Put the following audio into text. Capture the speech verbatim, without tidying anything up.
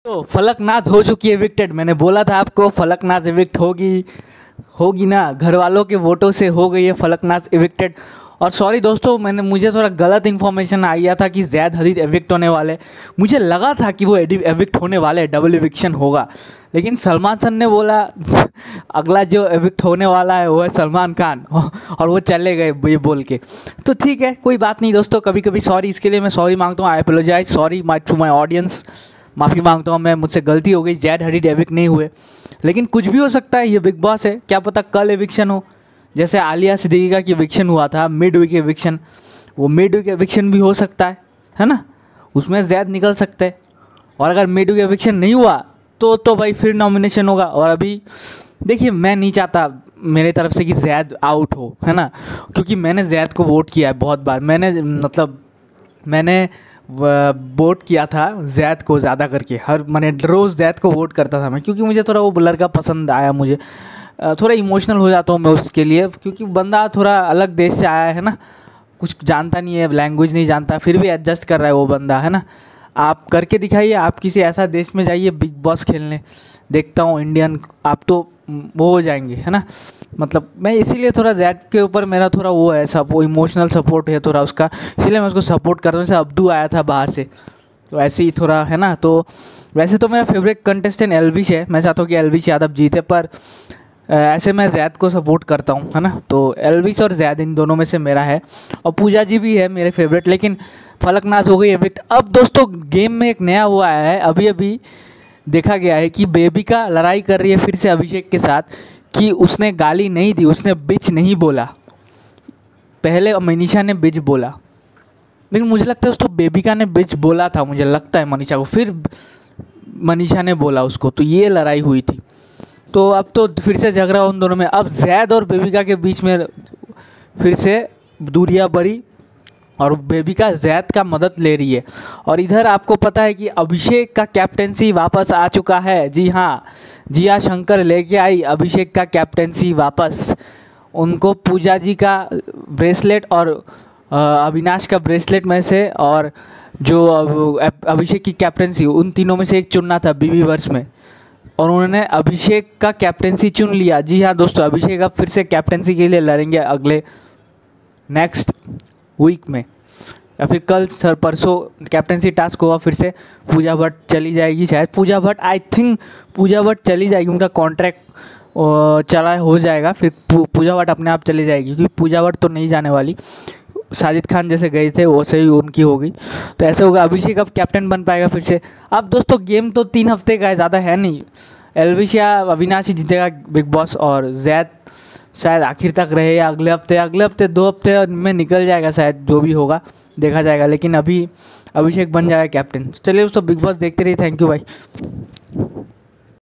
तो फलकनाज हो चुकी है एविक्टेड। मैंने बोला था आपको फलकनाज एविक्ट होगी होगी ना, घर वालों के वोटों से हो गई है फलकनाज एविक्टेड। और सॉरी दोस्तों, मैंने मुझे थोड़ा गलत इन्फॉर्मेशन आ गया था कि जैद हदीद एविक्ट होने वाले। मुझे लगा था कि वो एविक्ट होने वाले, डबल एविक्शन होगा, लेकिन सलमान खान ने बोला अगला जो एविक्ट होने वाला है वो है सलमान खान, और वो चले गए ये बोल के। तो ठीक है, कोई बात नहीं दोस्तों, कभी कभी सॉरी, इसके लिए मैं सॉरी मांगता हूँ। I apologise, sorry my to my audience, माफ़ी मांगता हूँ मैं, मुझसे गलती हो गई। जैद हदीद एविक्ट नहीं हुए, लेकिन कुछ भी हो सकता है, ये बिग बॉस है, क्या पता कल एविक्शन हो। जैसे आलिया सिद्दीकी का एविक्शन हुआ था, मिड वीक एविक्शन, वो मिड वीक एविक्शन भी हो सकता है है ना, उसमें जैद निकल सकते हैं। और अगर मिड वीक एविक्शन नहीं हुआ तो तो भाई फिर नॉमिनेशन होगा। और अभी देखिए, मैं नहीं चाहता मेरे तरफ से कि जैद आउट हो, है ना, क्योंकि मैंने जैद को वोट किया है बहुत बार। मैंने मतलब मैंने वोट किया था जैद को ज़्यादा करके, हर मैंने रोज़ जैद को वोट करता था मैं, क्योंकि मुझे थोड़ा वो लड़का पसंद आया। मुझे थोड़ा इमोशनल हो जाता हूँ मैं उसके लिए, क्योंकि बंदा थोड़ा अलग देश से आया है ना, कुछ जानता नहीं है, लैंग्वेज नहीं जानता, फिर भी एडजस्ट कर रहा है वो बंदा, है ना। आप करके दिखाइए, आप किसी ऐसा देश में जाइए बिग बॉस खेलने, देखता हूँ इंडियन, आप तो वो हो जाएंगे, है ना। मतलब मैं इसीलिए थोड़ा जैद के ऊपर मेरा थोड़ा वो है, सब वो इमोशनल सपोर्ट है थोड़ा उसका, इसीलिए मैं उसको सपोर्ट कर रहा हूँ। जैसे अब्दू आया था बाहर से, तो ऐसे ही थोड़ा, है ना। तो वैसे तो मेरा फेवरेट कंटेस्टेंट एलविश है, मैं चाहता हूँ कि एलविश यादव जीते, पर ऐसे मैं जैद को सपोर्ट करता हूँ, है ना। तो एलविश और जैद इन दोनों में से मेरा है, और पूजा जी भी है मेरे फेवरेट, लेकिन फलकनाज हो गई एविक्ट। अब दोस्तों गेम में एक नया वो आया है, अभी अभी देखा गया है कि बेबिका लड़ाई कर रही है फिर से अभिषेक के साथ, कि उसने गाली नहीं दी, उसने बिच नहीं बोला। पहले मनीषा ने बिच बोला, लेकिन मुझे लगता है उसको बेबिका ने बिच बोला था, मुझे लगता है मनीषा को, फिर मनीषा ने बोला उसको, तो ये लड़ाई हुई थी। तो अब तो फिर से झगड़ा उन दोनों में, अब जैद और बेबिका के बीच में फिर से दूरियां बढ़ी, और बेबिका जैद का मदद ले रही है। और इधर आपको पता है कि अभिषेक का कैप्टेंसी वापस आ चुका है। जी हाँ, जिया शंकर लेके आई अभिषेक का कैप्टेंसी वापस। उनको पूजा जी का ब्रेसलेट और अविनाश का ब्रेसलेट में से, और जो अभिषेक की कैप्टेंसी, उन तीनों में से एक चुनना था बीबी वर्स में, और उन्होंने अभिषेक का कैप्टेंसी चुन लिया। जी हाँ दोस्तों, अभिषेक अब फिर से कैप्टेंसी के लिए लड़ेंगे अगले नेक्स्ट वीक में, या फिर कल सर परसों कैप्टेंसी टास्क होगा फिर से। पूजा भट्ट चली जाएगी शायद, पूजा भट्ट आई थिंक पूजा भट्ट चली जाएगी, उनका कॉन्ट्रैक्ट चला हो जाएगा, फिर पूजा भट्ट अपने आप चली जाएगी, क्योंकि पूजा भट्ट तो नहीं जाने वाली। साजिद खान जैसे गए थे वैसे ही उनकी होगी, तो ऐसे होगा। अभिषेक अब कैप्टन बन पाएगा फिर से। अब दोस्तों गेम तो तीन हफ्ते का है, ज़्यादा है नहीं। एलविश या अविनाश ही जीतेगा बिग बॉस, और जैद शायद आखिर तक रहे, या अगले हफ्ते अगले हफ्ते दो हफ्ते में निकल जाएगा शायद, जो भी होगा देखा जाएगा। लेकिन अभी अभिषेक बन जाएगा कैप्टन। चलिए दोस्तों, बिग बॉस देखते रहिए। थैंक यू भाई।